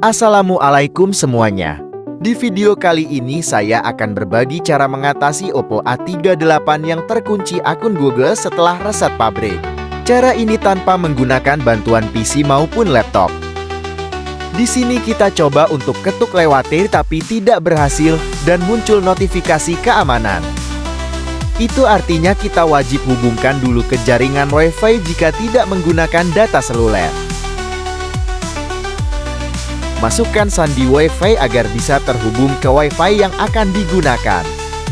Assalamualaikum semuanya. Di video kali ini saya akan berbagi cara mengatasi Oppo A38 yang terkunci akun Google setelah reset pabrik. Cara ini tanpa menggunakan bantuan PC maupun laptop. Di sini kita coba untuk ketuk lewatir tapi tidak berhasil dan muncul notifikasi keamanan. Itu artinya kita wajib hubungkan dulu ke jaringan Wi-Fi jika tidak menggunakan data seluler. Masukkan sandi Wi-Fi agar bisa terhubung ke Wi-Fi yang akan digunakan.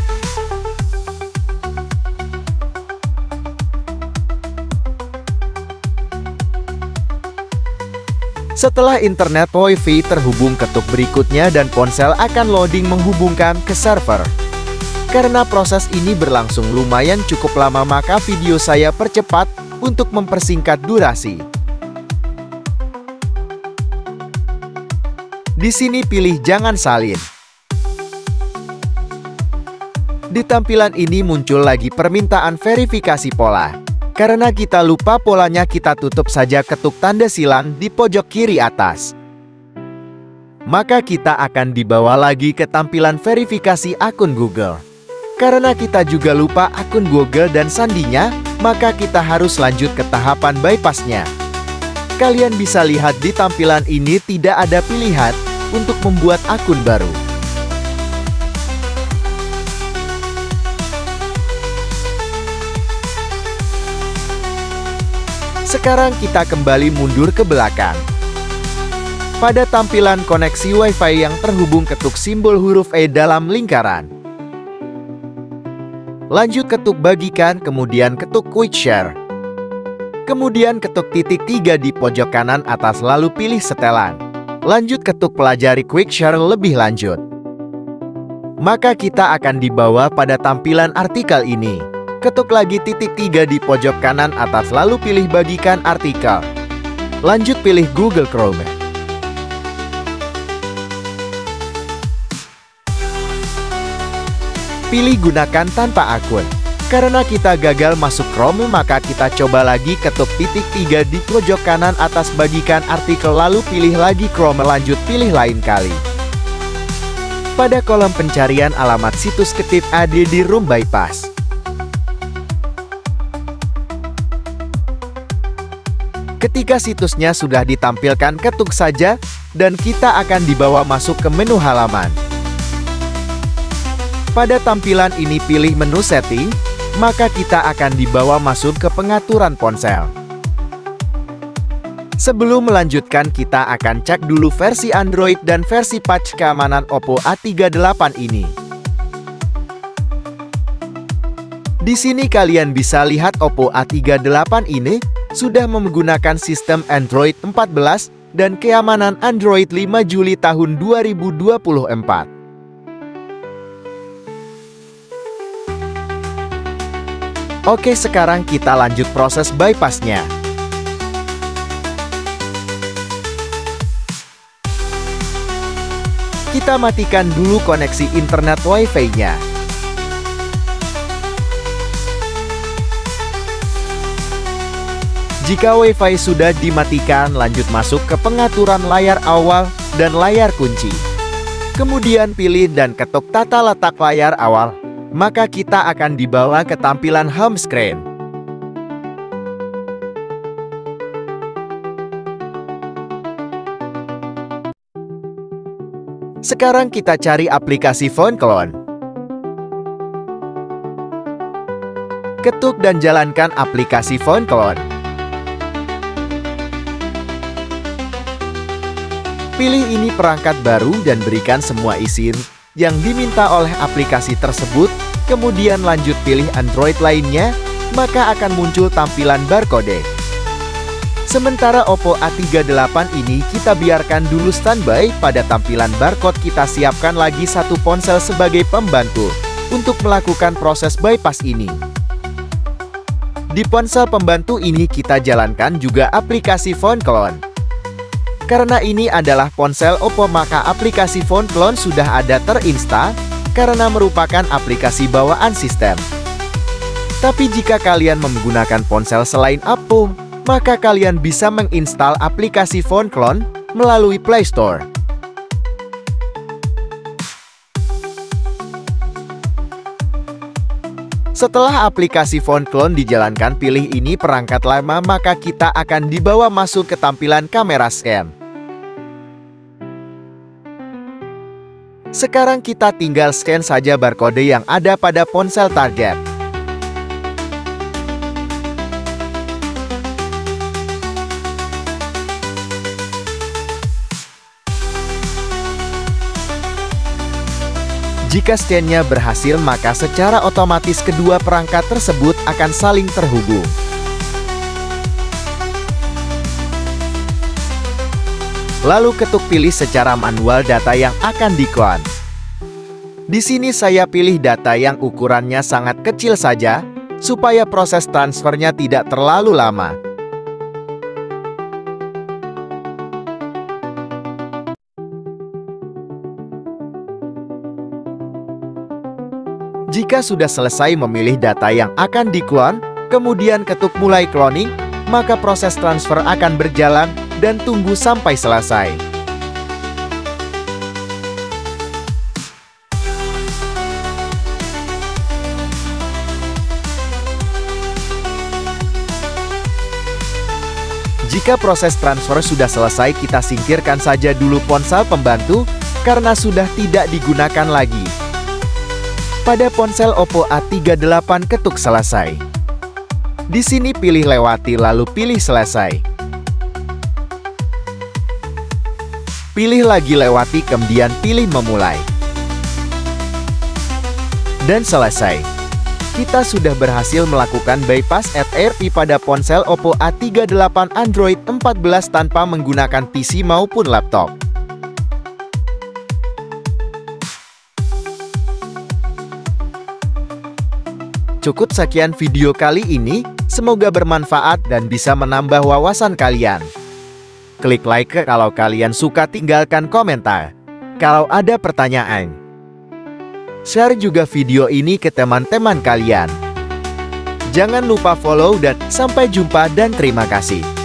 Setelah internet Wi-Fi terhubung, ketuk berikutnya dan ponsel akan loading menghubungkan ke server. Karena proses ini berlangsung lumayan cukup lama, maka video saya percepat untuk mempersingkat durasi. Di sini pilih jangan salin. Di tampilan ini muncul lagi permintaan verifikasi pola. Karena kita lupa polanya, kita tutup saja ketuk tanda silang di pojok kiri atas. Maka kita akan dibawa lagi ke tampilan verifikasi akun Google. Karena kita juga lupa akun Google dan sandinya, maka kita harus lanjut ke tahapan bypassnya. Kalian bisa lihat di tampilan ini tidak ada pilihan untuk membuat akun baru. Sekarang kita kembali mundur ke belakang. Pada tampilan koneksi Wi-Fi yang terhubung, ketuk simbol huruf E dalam lingkaran. Lanjut ketuk bagikan, kemudian ketuk quick share. Kemudian ketuk titik 3 di pojok kanan atas lalu pilih setelan. Lanjut ketuk pelajari quick share lebih lanjut. Maka kita akan dibawa pada tampilan artikel ini. Ketuk lagi titik 3 di pojok kanan atas lalu pilih bagikan artikel. Lanjut pilih Google Chrome. Pilih gunakan tanpa akun. Karena kita gagal masuk Chrome, maka kita coba lagi, ketuk titik 3 di pojok kanan atas bagikan artikel lalu pilih lagi Chrome, lanjut pilih lain kali. Pada kolom pencarian alamat situs ketik ADD Room Bypass. Ketika situsnya sudah ditampilkan, ketuk saja dan kita akan dibawa masuk ke menu halaman. Pada tampilan ini pilih menu setting, maka kita akan dibawa masuk ke pengaturan ponsel. Sebelum melanjutkan, kita akan cek dulu versi Android dan versi patch keamanan Oppo A38 ini. Di sini kalian bisa lihat Oppo A38 ini sudah menggunakan sistem Android 14 dan keamanan Android 5 Juli tahun 2024. Oke, sekarang kita lanjut proses bypassnya. Kita matikan dulu koneksi internet Wi-Fi-nya. Jika Wi-Fi sudah dimatikan, lanjut masuk ke pengaturan layar awal dan layar kunci. Kemudian pilih dan ketuk tata letak layar awal. Maka kita akan dibawa ke tampilan home screen. Sekarang kita cari aplikasi Phone Clone. Ketuk dan jalankan aplikasi Phone Clone. Pilih ini perangkat baru dan berikan semua izin yang diminta oleh aplikasi tersebut, kemudian lanjut pilih Android lainnya, maka akan muncul tampilan barcode. Sementara Oppo A38 ini kita biarkan dulu standby. Pada tampilan barcode kita siapkan lagi satu ponsel sebagai pembantu untuk melakukan proses bypass ini. Di ponsel pembantu ini kita jalankan juga aplikasi Phone Clone. Karena ini adalah ponsel Oppo, maka aplikasi Phone Clone sudah ada terinstall karena merupakan aplikasi bawaan sistem. Tapi jika kalian menggunakan ponsel selain Oppo, maka kalian bisa menginstal aplikasi Phone Clone melalui Play Store. Setelah aplikasi Phone Clone dijalankan, pilih ini perangkat lama, maka kita akan dibawa masuk ke tampilan kamera scan. Sekarang kita tinggal scan saja barcode yang ada pada ponsel target. Jika scan-nya berhasil, maka secara otomatis kedua perangkat tersebut akan saling terhubung. Lalu ketuk pilih secara manual data yang akan di-clone. Di sini saya pilih data yang ukurannya sangat kecil saja, supaya proses transfernya tidak terlalu lama. Jika sudah selesai memilih data yang akan di-clone, kemudian ketuk mulai cloning, maka proses transfer akan berjalan dan tunggu sampai selesai. Jika proses transfer sudah selesai, kita singkirkan saja dulu ponsel pembantu karena sudah tidak digunakan lagi. Pada ponsel Oppo A38 ketuk selesai. Di sini pilih lewati lalu pilih selesai. Pilih lagi lewati kemudian pilih memulai. Dan selesai. Kita sudah berhasil melakukan bypass RRP pada ponsel Oppo A38 Android 14 tanpa menggunakan PC maupun laptop. Cukup sekian video kali ini, semoga bermanfaat dan bisa menambah wawasan kalian. Klik like kalau kalian suka, tinggalkan komentar kalau ada pertanyaan. Share juga video ini ke teman-teman kalian. Jangan lupa follow dan sampai jumpa dan terima kasih.